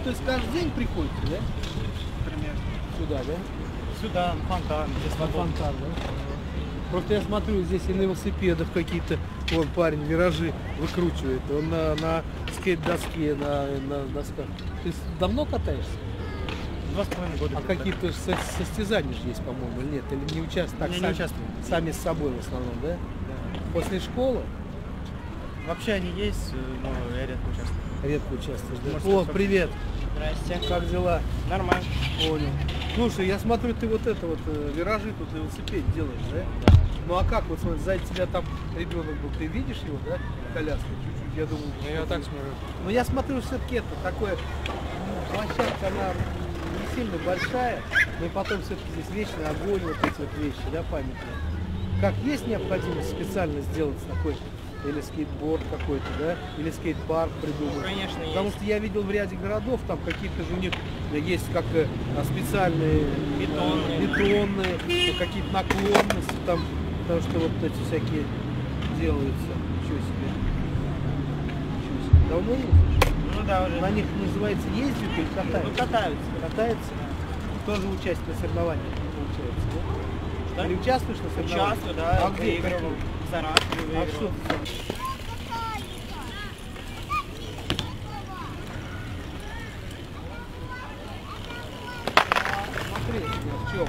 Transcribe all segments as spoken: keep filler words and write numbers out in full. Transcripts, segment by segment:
то есть каждый день приходите, да? Примерно. Сюда, да? Сюда, на фонтан. Здесь На фонтан, да? Просто я смотрю, здесь и на велосипедах какие-то, вон парень виражи выкручивает, он на, на скейт-доске, на, на досках. Ты давно катаешься? Два с половиной года. А какие-то со- состязания же есть, по-моему, или нет? Или не участвуют? Так, Я не сами, участвую. сами с собой в основном, да? Да. После школы Вообще они есть, но я редко участвую. редко участвуешь, да? Может, О, кто-то- привет! Здрасте. Как дела? Нормально. Понял. Слушай, я смотрю, ты вот это вот э, виражи тут на велосипеде делаешь, да? Да. Ну а как, вот смотри, сзади тебя там ребенок был, ты видишь его, да? Коляска чуть-чуть, я думаю. Ну, я что так ты- смотрю. Но я смотрю, все-таки это такое, ну, площадка, она не сильно большая, но и потом все-таки здесь вечный огонь, вот эти вот вещи, да, памятные. Как есть необходимость специально сделать такой, или скейтборд какой-то, да, или скейт-парк придумать? Конечно, Потому есть. что я видел в ряде городов, там какие-то же у них есть как э, специальные Бетонные. э, бетонные, ну, какие-то наклонности там, потому что вот эти всякие делаются. Ничего себе. Ничего себе. Давно ездишь? Ну да, уже. На них называется ездят или Ну, катаются? катаются. Катается? Тоже участие в соревнованиях получается, да? Что? Или участвуешь на соревнованиях? Участвую, да. А где? Выигрывал. В Саратове А выигрывал. что ты там? Смотри, в чем?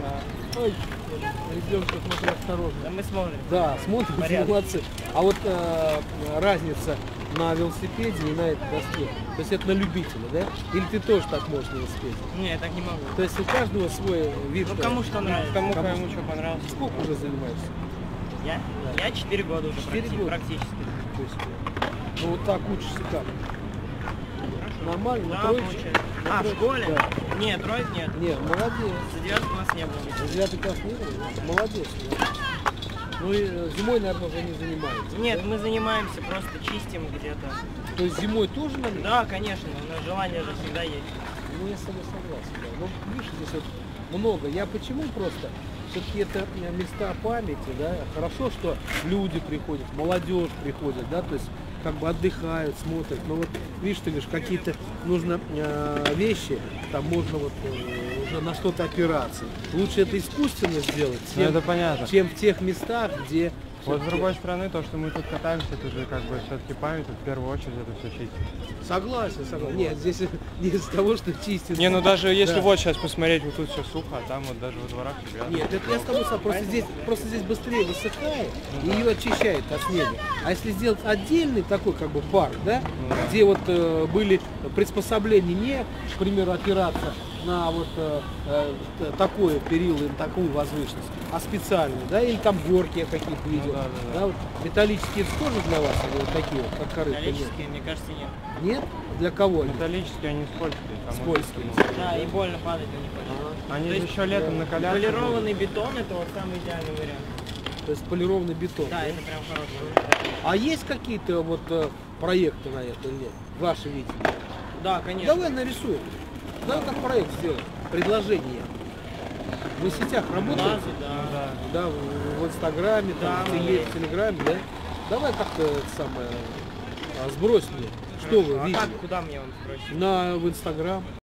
Ой, ребенка, смотри, осторожно. Да мы смотрим. Да, смотрим, Порядок. молодцы. А вот э, разница на велосипеде и на этой доске, то есть это на любителя, да? Или ты тоже так можешь на велосипеде? Не, я так не могу. То есть у каждого свой вид. Ну э, кому что нравится. Кому, Кому кому что понравилось. Сколько уже занимаешься? Я? Да. Я четыре года уже Четыре практи- года? практически. То есть, ну вот так учишься как? Нормально? На Да, троечке? получается. На А, в троечке? школе? Да. Нет, троек нет. Нет, молодец. За девятый класс не было. За девятый класс не было? Молодец. Да. Ну и э, зимой, наверное, уже не занимаетесь. Нет, да? мы занимаемся, просто чистим где-то. То есть зимой тоже, наверное? Да, конечно, у нас желание же всегда есть. Ну, я с тобой согласен, да. Ну, видишь, здесь вот много. Я почему просто? Все-таки это э, места памяти, да. Хорошо, что люди приходят, молодежь приходит, да, то есть как бы отдыхают, смотрят. Но вот, видишь, ты говоришь, какие-то нужно э, вещи, там можно вот э, уже на что-то опираться. Лучше это искусственно сделать, Ну, чем, это понятно. чем в тех местах, где... Вот с всё-таки- другой стороны, то, что мы тут катаемся, это же как бы все-таки память, в первую очередь это все чистить. Согласен, согласен. Нет, здесь не из-за того, что чистится. Не, ну даже если Да. вот сейчас посмотреть, вот тут все сухо, а там вот даже во дворах ребята. Нет, это я с тобой согласен. Просто здесь, просто здесь быстрее высыхает и ее очищает от снега. А если сделать отдельный такой как бы парк, да, где вот э, были приспособления не, к примеру, опираться на вот э, э, такое перила, на такую возвышенность, а специальные, да, или там горки я какие-то видел. да, да, да. Вот металлические это тоже для вас, или вот такие вот, как корыто? Нет? Металлические, мне кажется, нет. Нет? Для кого? они? Металлические, они скользкие. там Скользкие. вот это, Да, и больно падать на них. Ага. Они То же есть, еще летом на коляске. Полированный бетон это вот самый идеальный вариант. То есть полированный бетон. Да, это прям хороший вариант. А есть какие-то вот э, проекты на это или нет? Ваши видения? Да, конечно. Давай нарисуем. Давай как проект сделаем. Предложение. Вы в сетях работаете? Базы, да. Да, в, в Инстаграме, там, Да, в, теле- в Телеграме, да? Давай как-то это самое а, сбрось мне. Что вы Хорошо. А видели? как, куда мне вам спросить? На, в Инстаграм.